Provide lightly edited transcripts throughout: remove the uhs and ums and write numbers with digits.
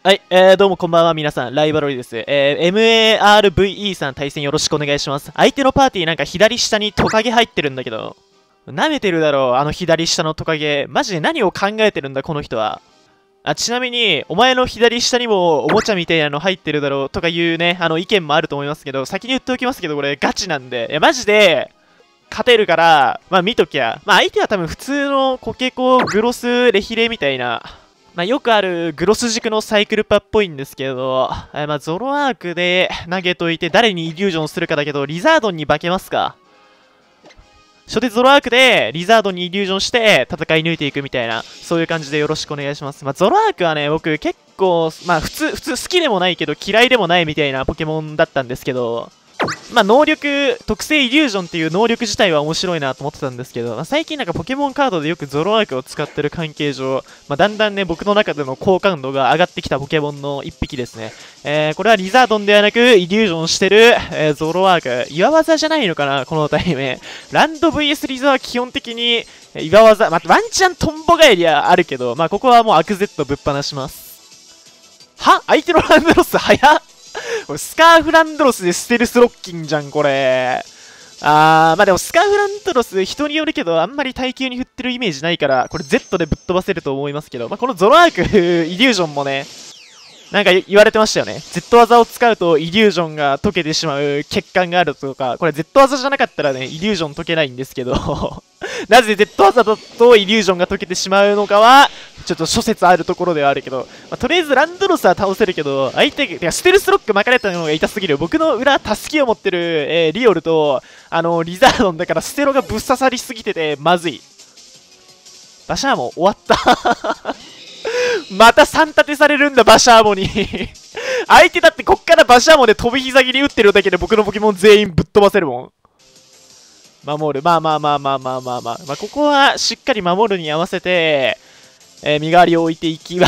はい、どうもこんばんは皆さん、ライバロリです。MARVE さん対戦よろしくお願いします。相手のパーティーなんか左下にトカゲ入ってるんだけど、舐めてるだろう、あの左下のトカゲ。マジで何を考えてるんだ、この人は。ちなみに、お前の左下にもおもちゃみたいなの入ってるだろうとかいうね、意見もあると思いますけど、先に言っておきますけど、これガチなんで、マジで、勝てるから、見ときゃ。相手は多分普通のコケコ、グロス、レヒレみたいな、よくあるグロス軸のサイクルパっぽいんですけど、ゾロアークで投げといて誰にイリュージョンするかだけど、リザードンに化けますか。初手ゾロアークでリザードンにイリュージョンして戦い抜いていくみたいな、そういう感じでよろしくお願いします。ゾロアークはね、僕結構、普通好きでもないけど嫌いでもないみたいなポケモンだったんですけど、能力、特性イリュージョンっていう能力自体は面白いなと思ってたんですけど、最近なんかポケモンカードでよくゾロアークを使ってる関係上、だんだんね、僕の中での好感度が上がってきたポケモンの一匹ですね。これはリザードンではなく、イリュージョンしてる、ゾロアーク。岩技じゃないのかなこのタイム。ランド VS リザは基本的に、岩技、ワンチャントンボ返りはあるけど、ここはもうアクゼットぶっ放します。は相手のランドロス早っこれスカーフランドロスでステルスロッキンじゃん、これ。でもスカーフランドロス人によるけど、あんまり耐久に振ってるイメージないから、これ Z でぶっ飛ばせると思いますけど、このゾロアークイリュージョンもね、なんか言われてましたよね。Z 技を使うとイリュージョンが解けてしまう欠陥があるとか、これ Z 技じゃなかったらね、イリュージョン解けないんですけど、なぜ Z 技だとイリュージョンが解けてしまうのかは、ちょっと諸説あるところではあるけど、とりあえずランドロスは倒せるけど、相手が、ステルスロック巻かれたのが痛すぎる。僕の裏、タスキを持ってる、リオルと、リザードンだからステロがぶっ刺さりすぎてて、まずい。バシャーモン終わったまた3立てされるんだ、バシャーモに相手だってこっからバシャーモで飛び膝切り打ってるだけで僕のポケモン全員ぶっ飛ばせるもん。守る。ここはしっかり守るに合わせて、身代わりを置いていきます。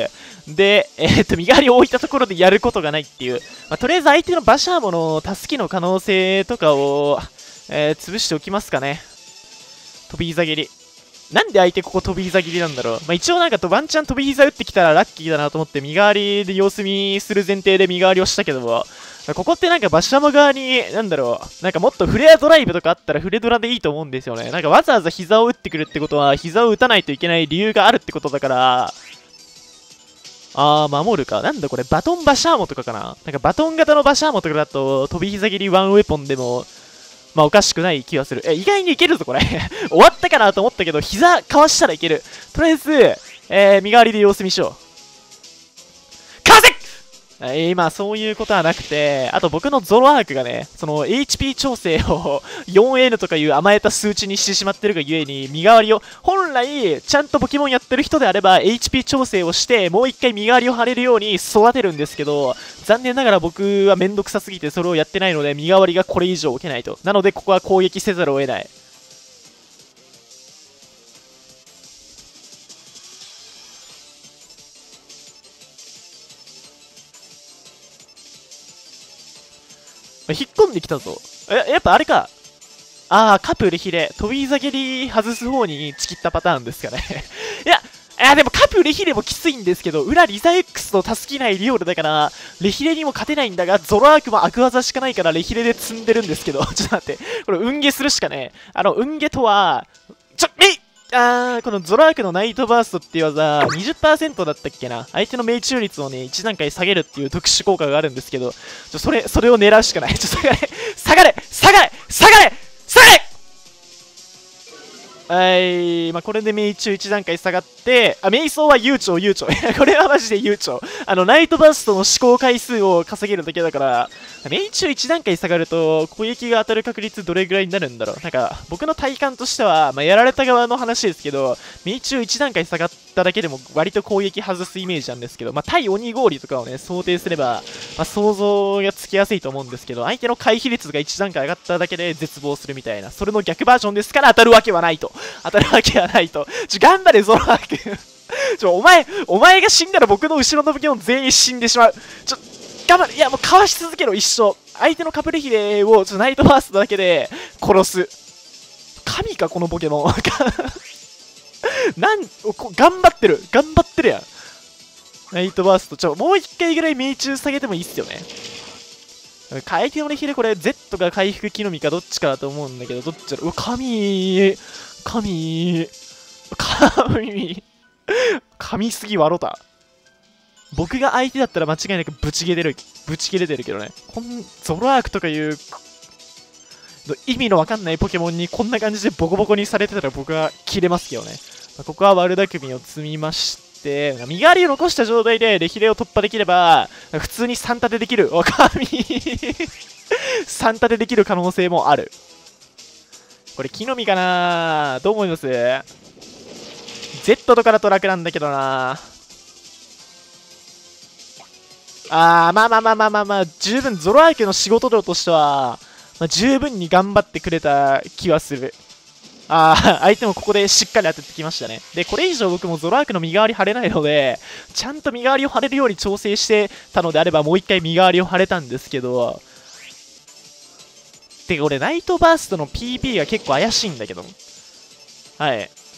で、身代わりを置いたところでやることがないっていう。とりあえず相手のバシャーモのタスキの可能性とかを、潰しておきますかね。飛び膝切り。なんで相手ここ飛び膝切りなんだろう。一応なんかワンチャン飛び膝打ってきたらラッキーだなと思って身代わりで様子見する前提で身代わりをしたけども、ここってなんかバシャマ側に、なんだろう、なんかもっとフレアドライブとかあったらフレドラでいいと思うんですよね。なんかわざわざ膝を打ってくるってことは膝を打たないといけない理由があるってことだから、守るか。なんだこれ、バトンバシャーモとかかな。なんかバトン型のバシャーモとかだと飛び膝切りワンウェポンでも、おかしくない気がする。意外にいけるぞ、これ。終わったかなと思ったけど、膝かわしたらいける。とりあえず、身代わりで様子見しよう。かわせ今、そういうことはなくて、あと僕のゾロアークがね、その HP 調整を 4N とかいう甘えた数値にしてしまってるがゆえに、身代わりを、本来、ちゃんとポケモンやってる人であれば、HP 調整をして、もう一回身代わりを張れるように育てるんですけど、残念ながら僕はめんどくさすぎてそれをやってないので、身代わりがこれ以上受けないと。なので、ここは攻撃せざるを得ない。引っ込んできたぞ。やっぱあれか。カプレヒレ。飛び膝蹴り外す方にチキったパターンですかね。でもカプレヒレもきついんですけど、裏リザ X と助けないリオルだから、レヒレにも勝てないんだが、ゾロアークも悪技しかないからレヒレで積んでるんですけど、ちょっと待って。これ、運ゲするしかね。運ゲとは、このゾロアークのナイトバーストっていう技、20% だったっけな。相手の命中率をね、1段階下げるっていう特殊効果があるんですけど、それを狙うしかない。下がれ下がれ下がれ下がれこれで命中1段階下がって、瞑想は悠長。これはマジで悠長。ナイトバーストの試行回数を稼げるだけだから、命中1段階下がると、攻撃が当たる確率どれぐらいになるんだろう。なんか、僕の体感としては、やられた側の話ですけど、命中1段階下がっただけでも割と攻撃外すイメージなんですけど、対鬼氷とかをね、想定すれば、想像がつきやすいと思うんですけど、相手の回避率が1段階上がっただけで絶望するみたいな、それの逆バージョンですから当たるわけはないと。頑張れ、ゾロアーク。お前が死んだら僕の後ろのポケモン全員死んでしまう。頑張れ。いや、もうかわし続けろ、一生。相手のカプレヒレをナイトバーストだけで殺す。神か、このポケモン。頑張ってるやん。 ナイトバースト、もう一回ぐらい命中下げてもいいっすよね。相手のレヒレこれ Z が回復木の実かどっちかだと思うんだけど、どっちだろう。うわ、神すぎ笑った。僕が相手だったら間違いなくぶち切れてるけどね。ゾロアークとかいう意味のわかんないポケモンにこんな感じでボコボコにされてたら僕は切れますけどね。ここは悪巧みを積みまして、身代わりを残した状態でレヒレを突破できれば、普通に3立てできる。3立てできる可能性もある。これ木の実かなどう思います？ Z とかだと楽なんだけどな。まあ、十分ゾロアークの仕事量としては、十分に頑張ってくれた気はする。相手もここでしっかり当ててきましたね。で、これ以上僕もゾロアークの身代わり張れないので、ちゃんと身代わりを張れるように調整してたのであれば、もう一回身代わりを張れたんですけど、てか俺、ナイトバーストの PP が結構怪しいんだけど。はい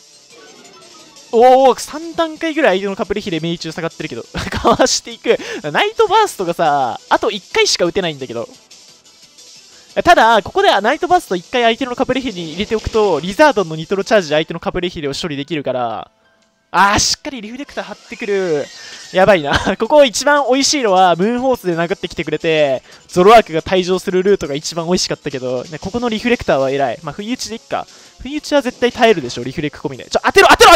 。3段階ぐらい相手のカプリヒで命中下がってるけど、かわしていく。ナイトバーストがさ、あと1回しか撃てないんだけど。ただ、ここではナイトバースト1回相手のカプリヒに入れておくと、リザードンのニトロチャージで相手のカプリヒレを処理できるから、しっかりリフレクター張ってくる。やばいな。ここ一番美味しいのは、ムーンホースで殴ってきてくれて、ゾロアークが退場するルートが一番美味しかったけど、ここのリフレクターは偉い。不意打ちでいっか。不意打ちは絶対耐えるでしょ、リフレク込みで。当てろや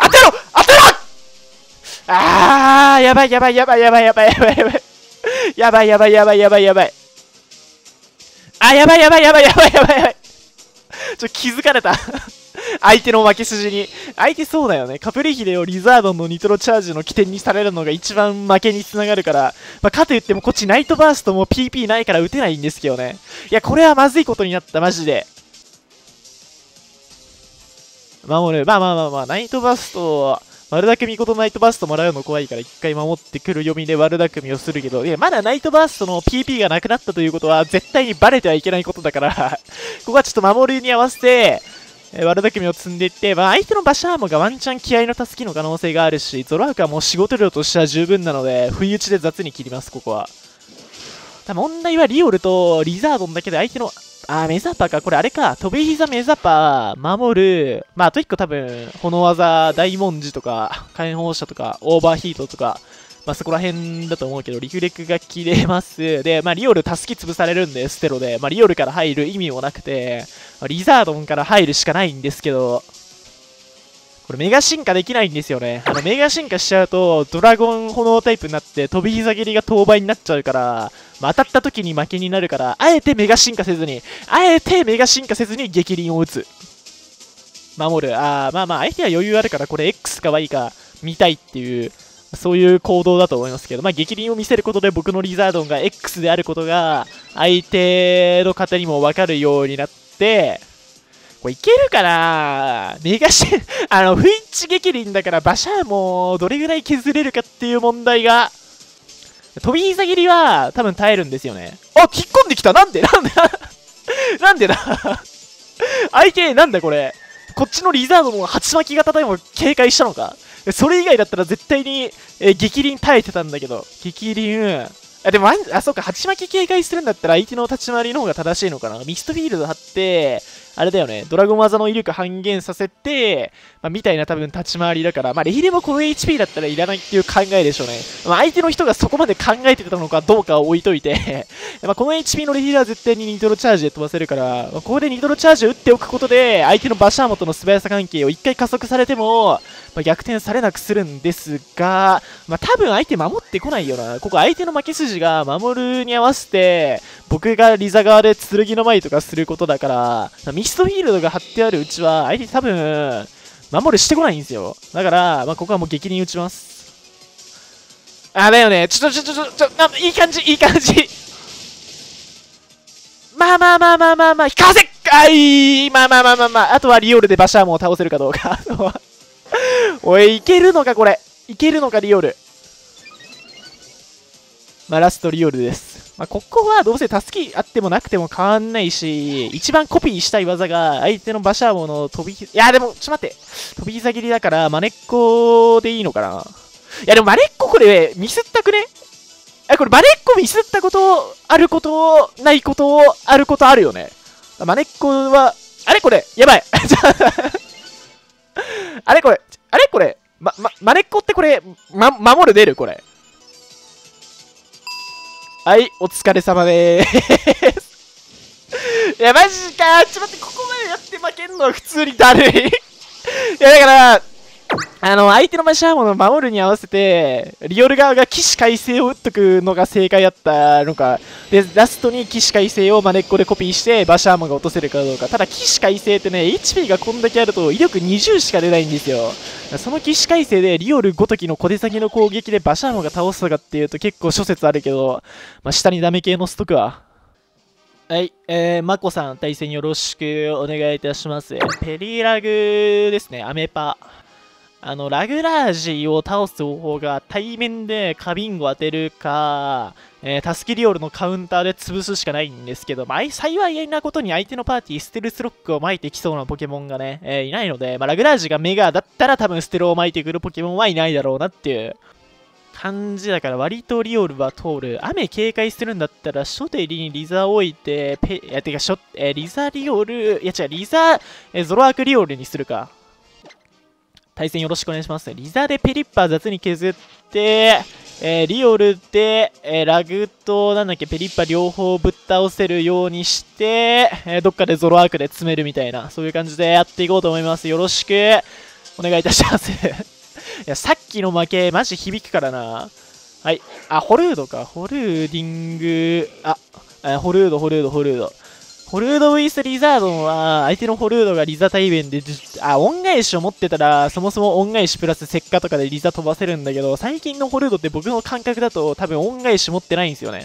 ばい。気づかれた。相手の負け筋に。相手そうだよね。カプリヒレをリザードンのニトロチャージの起点にされるのが一番負けにつながるから、かといってもこっちナイトバーストも PP ないから打てないんですけどね。いや、これはまずいことになった、マジで。守る。ナイトバースト、悪巧みことナイトバーストもらうの怖いから一回守ってくる読みで悪巧みをするけど、いや、まだナイトバーストの PP がなくなったということは絶対にバレてはいけないことだからここはちょっと守るに合わせて、悪巧みを積んでいって、相手のバシャーモがワンチャン気合の助けの可能性があるし、ゾロアークはもう仕事量としては十分なので、不意打ちで雑に切ります、ここは。問題はリオルとリザードンだけで相手の、メザパか。これあれか。飛び膝メザパ、守る。あと1個多分、炎技、大文字とか、火炎放射とか、オーバーヒートとか、そこら辺だと思うけど、リフレクが切れます。で、リオルタスキ潰されるんで、ステロで。リオルから入る意味もなくて、リザードンから入るしかないんですけど、これメガ進化できないんですよね。メガ進化しちゃうと、ドラゴン炎タイプになって、飛び膝蹴りが当倍になっちゃうから、当たった時に負けになるから、あえてメガ進化せずに激鱗を打つ。守る。相手は余裕あるから、これ X か Y か見たいっていう、そういう行動だと思いますけど、激鱗を見せることで僕のリザードンが X であることが、相手の方にも分かるようになって、これいけるかなメガシン、不一撃輪だからバシャーもどれぐらい削れるかっていう問題が、飛び膝切りは多分耐えるんですよね。引っ込んできたなんでだ相手なんだこれ。こっちのリザードも鉢巻き型でも警戒したのか。それ以外だったら絶対に、激鱗耐えてたんだけど。激鱗。でも、そうか、鉢巻き警戒するんだったら相手の立ち回りの方が正しいのかな。ミストフィールド張って、あれだよね、ドラゴン技の威力半減させて、みたいな多分立ち回りだから、レヒレもこの HP だったらいらないっていう考えでしょうね。相手の人がそこまで考えてたのかどうかを置いといてこの HP のレヒレは絶対にニトロチャージで飛ばせるから、ここでニトロチャージを打っておくことで、相手のバシャーモとの素早さ関係を一回加速されても、逆転されなくするんですが、多分相手守ってこないよな。ここ相手の負け筋が守るに合わせて、僕がリザ側で剣の舞とかすることだから、ミストフィールドが張ってあるうちは、相手多分、守るしてこないんですよ。だから、ここはもう激鱗打ちます。だよね。いい感じ。引かせっかいあとはリオルでバシャーモンを倒せるかどうか。おい、いけるのかこれ。いけるのかリオル。ラストリオルです。ここはどうせ助けあってもなくても変わんないし、一番コピーしたい技が相手のバシャーモンの飛び膝、いやでも、ちょっと待って。飛び膝切りだから、マネっこでいいのかな。 やでもマネッコこれミスったくね？これマネッコミスったことあることないことあることあるよね。マネッコは、あれこれやばいあれこれマネッコってこれ、守る出るこれ。はい、お疲れ様でーす。いや、マジか。ちょっと待って、ここまでやって負けんのは普通にだるい。いや、だから、相手のマシャーモンを守るに合わせて、リオル側が起死回生を打っとくのが正解だったのか。で、ラストに起死回生をマネッコでコピーして、バシャーモンが落とせるかどうか。ただ、起死回生ってね、HP がこんだけあると威力20しか出ないんですよ。その起死回生でリオルごときの小手先の攻撃でバシャーモンが倒すとかっていうと結構諸説あるけど、まあ、下にダメ系のストックは。はい、マコさん、対戦よろしくお願いいたします。ペリラグですね、アメパ。ラグラージを倒す方法が対面でカビンゴ当てるか、タスキリオルのカウンターで潰すしかないんですけど、まあ、幸いなことに相手のパーティーステルスロックを巻いてきそうなポケモンがね、いないので、まあ、ラグラージがメガだったら多分ステロを巻いてくるポケモンはいないだろうなっていう感じだから、割とリオルは通る。雨警戒するんだったら、初手にリザ置いて、リザリオル、いや違う、リザ、ゾロアークリオルにするか。対戦よろしくお願いします。リザでペリッパー雑に削って、リオルで、ラグと、なんだっけ、ペリッパ両方ぶっ倒せるようにして、どっかでゾロアークで詰めるみたいな、そういう感じでやっていこうと思います。よろしくお願いいたします。いや、さっきの負け、マジ響くからな。はい。あ、ホルードか。ホルーディング、ホルード。ホルード VS リザードンは、相手のホルードがリザ対面で、恩返しを持ってたら、そもそも恩返しプラス石化とかでリザ飛ばせるんだけど、最近のホルードって僕の感覚だと多分恩返し持ってないんですよね。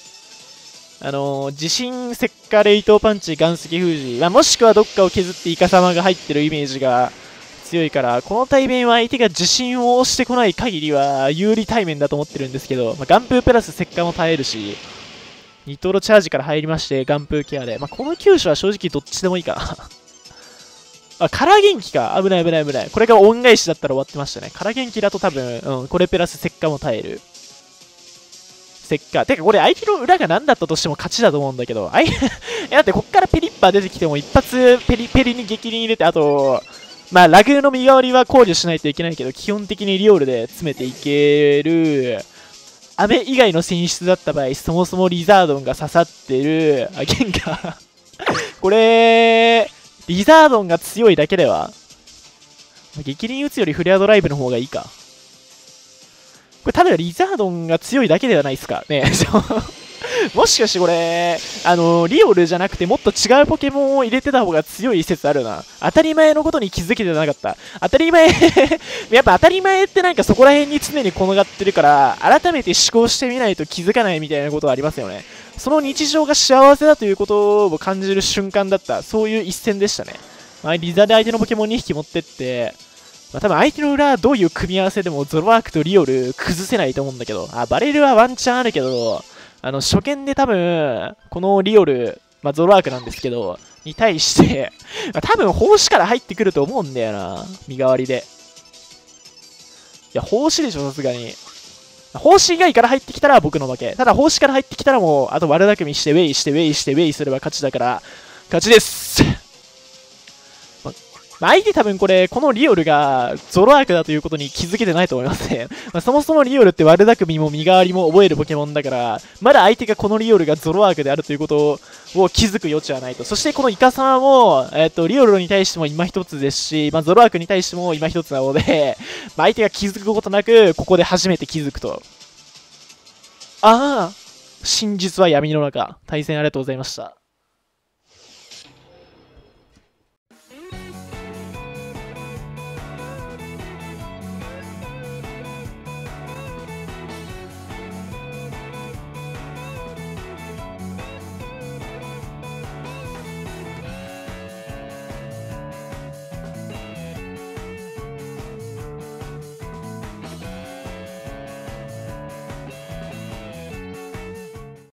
地震石化レイトパンチ岩石封じ、もしくはどっかを削ってイカ様が入ってるイメージが強いから、この対面は相手が自信を押してこない限りは有利対面だと思ってるんですけど、岩風プラス石化も耐えるし、ニトロチャージから入りまして、岩風ケアで。この9種は正直どっちでもいいかな。カラ元気か。危ない。これが恩返しだったら終わってましたね。カラ元気だと多分、これプラス石化も耐える。石化。てかこれ相手の裏が何だったとしても勝ちだと思うんだけど。だってこっからペリッパー出てきても一発ペリに激鱗入れて、あと、ラグの身代わりは考慮しないといけないけど、基本的にリオールで詰めていける。雨以外の選出だった場合、そもそもリザードンが刺さってる。ゲンガこれ、リザードンが強いだけでは、激鱗打つよりフレアドライブの方がいいか。これ、ただリザードンが強いだけではないですかね。もしかしてこれ、リオルじゃなくてもっと違うポケモンを入れてた方が強い説あるな。当たり前のことに気づけてなかった。当たり前やっぱ当たり前ってなんかそこら辺に常に転がってるから、改めて思考してみないと気づかないみたいなことはありますよね。その日常が幸せだということを感じる瞬間だった。そういう一戦でしたね。リザで相手のポケモン2匹持ってって、多分相手の裏どういう組み合わせでもゾロアークとリオル崩せないと思うんだけど、バレルはワンチャンあるけど、初見で多分、このリオル、ゾロアークなんですけど、に対して多分、奉仕から入ってくると思うんだよな。身代わりで。いや、奉仕でしょ、さすがに。奉仕以外から入ってきたら僕の負け。ただ、奉仕から入ってきたらもう、あと悪巧みして、ウェイすれば勝ちだから、勝ちです相手多分これ、このリオルがゾロアークだということに気づけてないと思いますね。そもそもリオルって悪巧みも身代わりも覚えるポケモンだから、まだ相手がこのリオルがゾロアークであるということを気づく余地はないと。そしてこのイカ様も、リオルに対しても今一つですし、ゾロアークに対しても今一つなので、相手が気づくことなく、ここで初めて気づくと。真実は闇の中。対戦ありがとうございました。